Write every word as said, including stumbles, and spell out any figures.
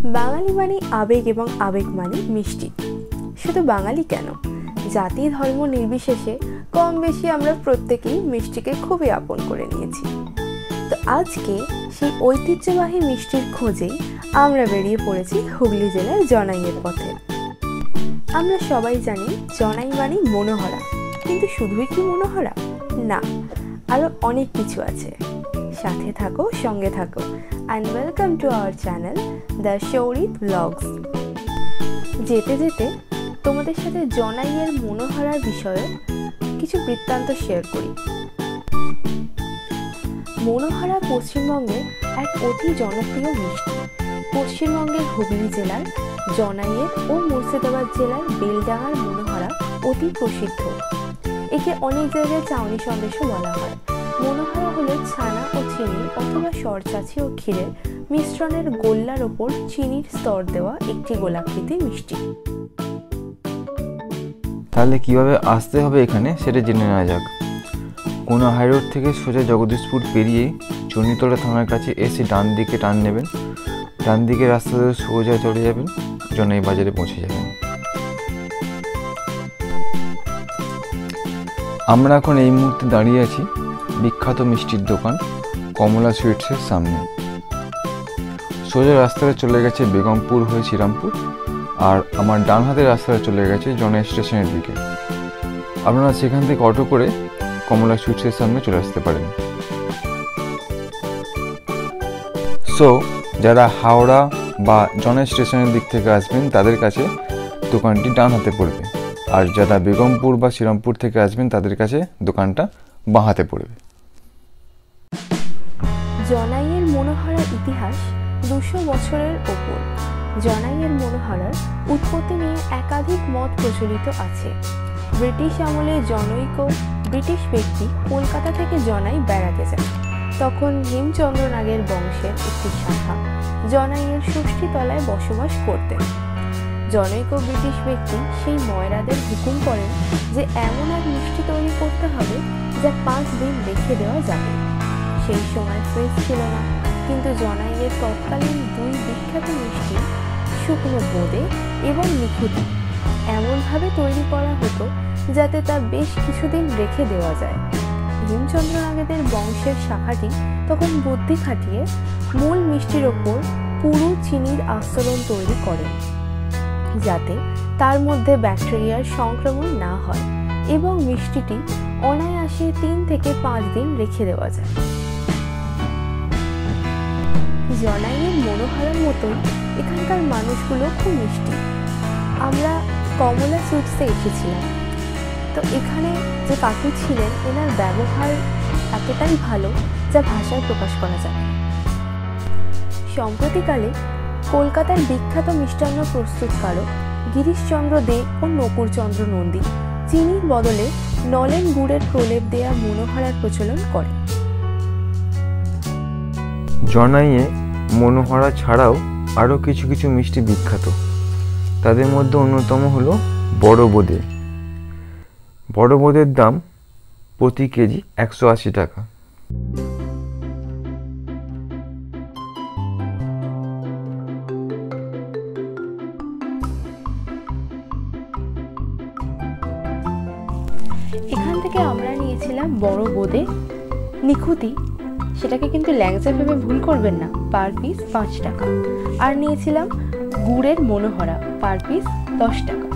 বাঙালি মানে আবেগ এবং আবেগ মানে মিষ্টি। শুধু বাঙালি কেন, জাতি ধর্ম নির্বিশেষে কম বেশি আমরা প্রত্যেকেই মিষ্টিকে খুবই আপন করে নিয়েছি। তো আজকে সেই ঐতিহ্যবাহী মিষ্টির খোঁজেই আমরা বেরিয়ে পড়েছি হুগলি জেলার জনাইয়ের পথে। আমরা সবাই জানি জনাই মানে মনোহরা, কিন্তু শুধুই কি মনোহরা? না, আরও অনেক কিছু আছে। সাথে থাকো, সঙ্গে থাকো, and welcome to our channel the Shourit blogs. যেতে যেতে তোমাদের সাথে জনাইয়ের মনোহরার বিষয়ে কিছু বৃত্তান্ত শেয়ার করি। মনোহরা পশ্চিমবঙ্গের এক অতি জনপ্রিয় মিষ্টি। পশ্চিমবঙ্গের হুগলি জেলার জনাইয়ের ও মুর্শিদাবাদ জেলার বেলডাঙার মনোহরা অতি প্রসিদ্ধ। একে অনেক জায়গায় চাউনি সন্দেশও বলা হয়। মনোহরা হলো ছানা ও চিনি অথবা সরচাচি ও ক্ষীরের মিশ্রণের গোল্লার ওপর চিনির স্তর দেওয়া একটি গোলাকৃতি মিষ্টি। তাহলে কিভাবে আসতে হবে এখানে সেটা জেনে নেওয়া যাক। কোনো হাইরোড থেকে সোজা জগদীশপুর পেরিয়ে চণ্ডীতলা থানার কাছে এসে ডান দিকে টার্ন নেবেন। ডান দিকে রাস্তা ধরে সোজা চলে যাবেন, জনাই বাজারে পৌঁছে যাবেন। আমরা এখন এই মুহূর্তে দাঁড়িয়ে আছি বিখ্যাত মিষ্টির দোকান কমলা সুইটসের সামনে। সোজা রাস্তাটা চলে গেছে বেগমপুর হয়ে শ্রীরামপুর, আর আমার ডান হাতের রাস্তাটা চলে গেছে জনাই স্টেশনের দিকে। আপনারা সেখান থেকে অটো করে কমলা সুইটসের সামনে চলে আসতে পারেন। সো যারা হাওড়া বা জনাই স্টেশনের দিক থেকে আসবেন তাদের কাছে দোকানটি ডান হাতে পড়বে, আর যারা বেগমপুর বা শ্রীরামপুর থেকে আসবেন তাদের কাছে দোকানটা বাঁ হাতে পড়বে। জনাইয়ের মনোহরার ইতিহাস দুশো বছরের ওপর। জনাইয়ের মনোহরার উৎপত্তি নিয়ে একাধিক মত প্রচলিত আছে। ব্রিটিশ আমলে জনৈক ব্রিটিশ ব্যক্তি কলকাতা থেকে জনাই বেড়াতে যান। তখন হেমচন্দ্র নাগের বংশের একটি শাখা জনাইয়ের ষষ্ঠীতলায় বসবাস করতেন। জনৈক ব্রিটিশ ব্যক্তি সেই ময়রাদের হুকুম করেন যে এমন এক মিষ্টি তৈরি করতে হবে যা পাঁচ দিন রেখে দেওয়া যাবে। সেই সময় ফ্রিজ ছিল না, কিন্তু জনাইয়ের তৎকালীন দুই বিখ্যাত মিষ্টি শুকনো বোঁদে এবং নিখুঁতি এমনভাবে তৈরি করা হতো যাতে তা বেশ কিছুদিন রেখে দেওয়া যায়। হেমচন্দ্র নাগেদের বংশের শাখাটি তখন বুদ্ধি খাটিয়ে মূল মিষ্টির ওপর পুরো চিনির আস্তরণ তৈরি করেন, যাতে তার মধ্যে ব্যাকটেরিয়ার সংক্রমণ না হয় এবং মিষ্টিটি অনায়াসে তিন থেকে পাঁচ দিন রেখে দেওয়া যায়। জনাইয়ের মনোহরার মতোই এখানকার মানুষগুলো খুব মিষ্টি। আমরা কমলা সুইটসে এসেছিলাম, তো এখানে যে কাকু ছিলেন এনার ব্যবহার এতটাই ভালো যা ভাষায় প্রকাশ করা যায়। সম্প্রতিকালে কলকাতার বিখ্যাত মিষ্টান্ন প্রস্তুতকারক গিরিশচন্দ্র দে ও নকুরচন্দ্র নন্দী চিনির বদলে নলেন গুড়ের প্রলেপ দেয়া মনোহরার প্রচলন করে। জনাইয়ে মনোহরা ছাড়াও আরও কিছু কিছু মিষ্টি বিখ্যাত। তাদের মধ্যে অন্যতম হলো বড় বোঁদে। বড় বোঁদের দাম প্রতি কেজি একশো আশি টাকা। এখান থেকে আমরা নিয়েছিলাম বড় বোঁদে নিখুঁতি, সেটাকে কিন্তু ল্যাংচা ভেবে ভুল করবেন না, পার পিস পাঁচ টাকা। আর নিয়েছিলাম গুড়ের মনোহরা, পার পিস দশ টাকা।